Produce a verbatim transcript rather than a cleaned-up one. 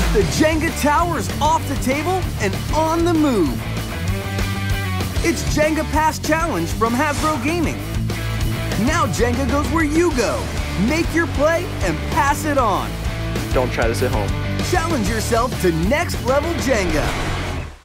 The Jenga tower's off the table and on the move. It's Jenga Pass Challenge from Hasbro Gaming. Now Jenga goes where you go. Make your play and pass it on. Don't try this at home. Challenge yourself to next level Jenga.